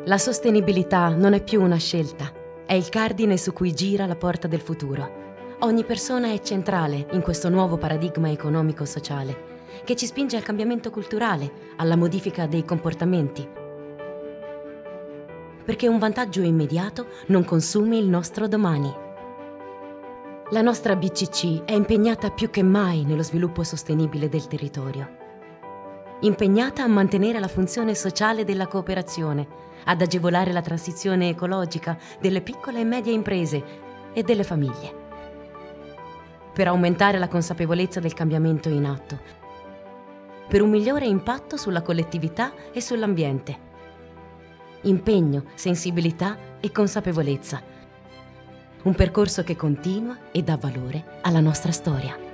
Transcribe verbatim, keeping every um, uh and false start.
La sostenibilità non è più una scelta, è il cardine su cui gira la porta del futuro. Ogni persona è centrale in questo nuovo paradigma economico-sociale che ci spinge al cambiamento culturale, alla modifica dei comportamenti. Perché un vantaggio immediato non consumi il nostro domani. La nostra B C C è impegnata più che mai nello sviluppo sostenibile del territorio. Impegnata a mantenere la funzione sociale della cooperazione, ad agevolare la transizione ecologica delle piccole e medie imprese e delle famiglie. Per aumentare la consapevolezza del cambiamento in atto, per un migliore impatto sulla collettività e sull'ambiente. Impegno, sensibilità e consapevolezza. Un percorso che continua e dà valore alla nostra storia.